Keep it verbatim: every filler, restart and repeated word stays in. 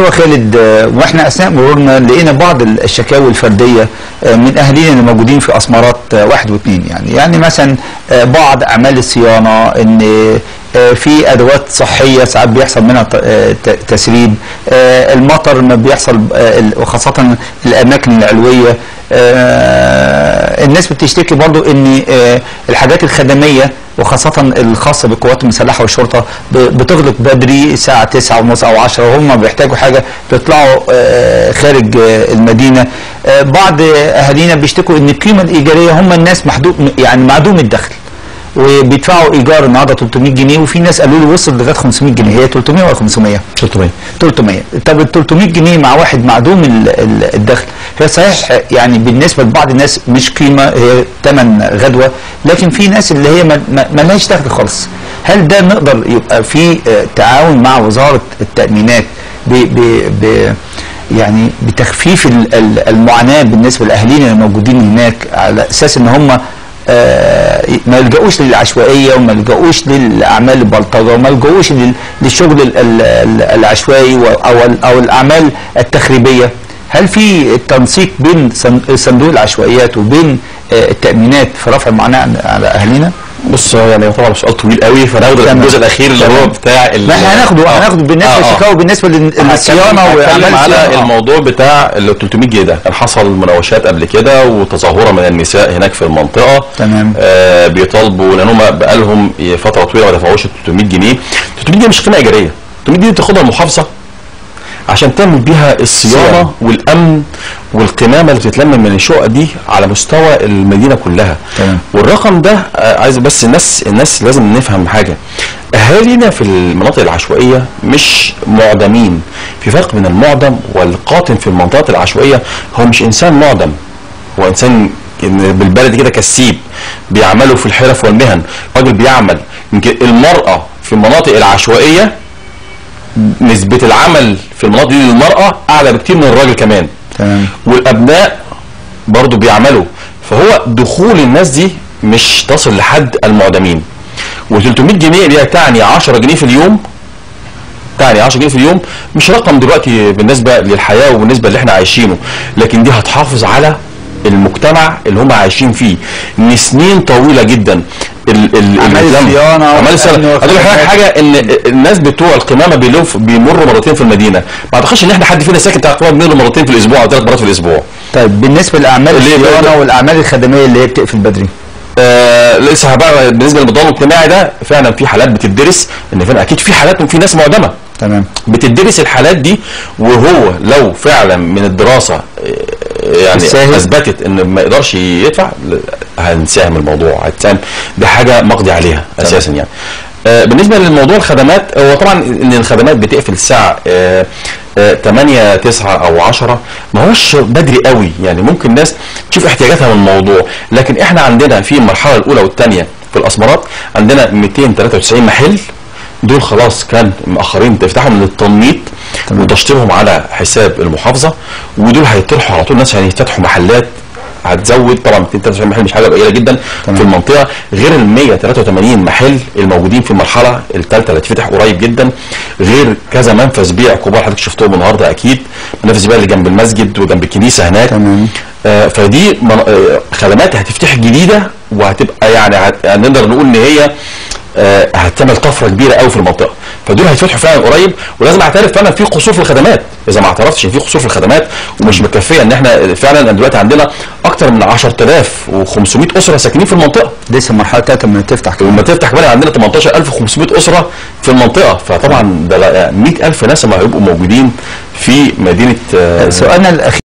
اللواء خالد، واحنا اثناء مرورنا لقينا بعض الشكاوي الفرديه من اهالينا اللي موجودين في اسمرات واحد واثنين، يعني يعني مثلا بعض اعمال الصيانه، ان في ادوات صحيه ساعات بيحصل منها تسريب، المطر ما بيحصل، وخاصه الاماكن العلويه. الناس بتشتكي برضو ان الحاجات الخدميه وخاصة الخاصة بالقوات المسلحة والشرطة بتغلق بدري الساعة تسعة ونص أو عشرة، وهم بيحتاجوا حاجة بيطلعوا خارج المدينة. بعض أهالينا بيشتكوا إن القيمة الإيجارية هم الناس محدود، يعني معدوم الدخل، وبيدفعوا ايجار النهارده ثلاثمية جنيه، وفي ناس قالوا لي وصل لغايه خمسمية جنيه. هي ثلاثمية ولا خمسمية؟ ثلاثمية ثلاثمية. طب ال ثلاثمية جنيه مع واحد معدوم الدخل، هي صحيح يعني بالنسبه لبعض الناس مش قيمه، هي ثمن غدوه، لكن في ناس اللي هي ما لهاش دخل خالص. هل ده نقدر يبقى في تعاون مع وزاره التامينات ب ب ب يعني بتخفيف المعاناه بالنسبه لاهالينا الموجودين هناك، على اساس ان هم آه ما يلجأوش للعشوائيه، وما يلجأوش للاعمال البلطجه، وما يلجأوش للشغل العشوائي او او الاعمال التخريبيه؟ هل في تنسيق بين صندوق العشوائيات وبين آه التامينات في رفع المعاناه على اهالينا؟ بص يعني طبعا سؤال طويل قوي، فناخد الجزء الاخير اللي هو بتاع ما احنا هناخده آه. هناخده بالنسبه للشكاوى آه. وبالنسبه للصيانه واعمال على آه. الموضوع بتاع ال ثلاثمية جنيه ده. كان حصل مناوشات قبل كده وتظاهره من النساء هناك في المنطقه، تمام، آه بيطالبوا لان هم بقالهم فتره طويله ما دفعوش ثلاثمية جنيه. ثلاثمية جنيه مش قيمه ايجاريه، ثلاثمية جنيه بتاخدها المحافظه عشان تعمل بيها الصيانه والامن والقمامه اللي بتتلم من الشقق دي على مستوى المدينه كلها. تمام. والرقم ده عايز بس الناس الناس لازم نفهم حاجه، اهالينا في المناطق العشوائيه مش معدمين. في فرق بين المعدم والقاطن. في المنطقه العشوائيه هو مش انسان معدم، هو انسان بالبلد كده كسيب بيعملوا في الحرف والمهن، راجل بيعمل. يمكن المراه في المناطق العشوائيه نسبة العمل في المناطق دي للمرأة أعلى بكتير من الراجل كمان. تمام. والأبناء برضو بيعملوا، فهو دخول الناس دي مش تصل لحد المعدمين. و300 جنيه دي تعني عشرة جنيه في اليوم، تعني عشرة جنيه في اليوم، مش رقم دلوقتي بالنسبة للحياة وبالنسبة اللي احنا عايشينه، لكن دي هتحافظ على المجتمع اللي هم عايشين فيه لسنين طويله جدا. اعمال الصيانه، اعمال الصيانه اقول لك حاجه، ان الناس بتوع القمامه بيلف بيمروا مرتين في المدينه، ما اعتقدش ان احنا حد فينا ساكن تحت قمامه بنمر مرتين في الاسبوع او ثلاث مرات في الاسبوع. طيب بالنسبه لاعمال الصيانه والاعمال الخدميه اللي هي بتقفل بدري، آه لسه بقى بالنسبه للنظام الاجتماعي ده فعلا في حالات بتدرس، ان فعلا اكيد في حالات وفي ناس معدمه. تمام. بتدرس الحالات دي، وهو لو فعلا من الدراسه يعني اثبتت ان ما يقدرش يدفع، هنساهم الموضوع، هتساهم، ده حاجه مقضي عليها اساسا يعني. آه بالنسبه للموضوع الخدمات، هو طبعا ان الخدمات بتقفل الساعه آه آه ثمانية تسعة او عشرة، ما هوش بدري قوي يعني، ممكن الناس تشوف احتياجاتها من الموضوع. لكن احنا عندنا في المرحله الاولى والثانيه في الاسمرات عندنا مئتين وثلاثة وتسعين محل، دول خلاص كان مأخرين تفتحهم للتنميط وتشطيبهم على حساب المحافظه، ودول هيطرحوا على طول. الناس هيفتحوا محلات هتزود طبعا. مئتين وثلاثة وتسعين محل مش حاجه قليله جدا تمام. في المنطقه، غير ال مئة وثلاثة وثمانين محل الموجودين في المرحله الثالثه اللي هتفتح قريب جدا، غير كذا منفذ بيع كبار حضرتك شفتهم النهارده اكيد، منافذ بيع اللي جنب المسجد وجنب الكنيسه هناك. تمام. آه فدي آه خدمات هتفتح جديده، وهتبقى يعني نقدر نقول ان هي آه هتعمل طفره كبيره قوي في المنطقه، فدول هيتفتحوا فعلا قريب. ولازم اعترف فعلا في قصور في الخدمات، اذا ما اعترفتش ان في قصور في الخدمات ومش مكفيه، ان احنا فعلا دلوقتي عندنا اكتر من عشرة آلاف وخمسمية اسره ساكنين في المنطقه. لسه المرحله الثالثه لما تفتح كمان، لما تفتح كمان عندنا ثمانية عشر ألف وخمسمية اسره في المنطقه، فطبعا ده مئة ألف ناس ما هيبقوا موجودين في مدينه. سؤالنا الاخير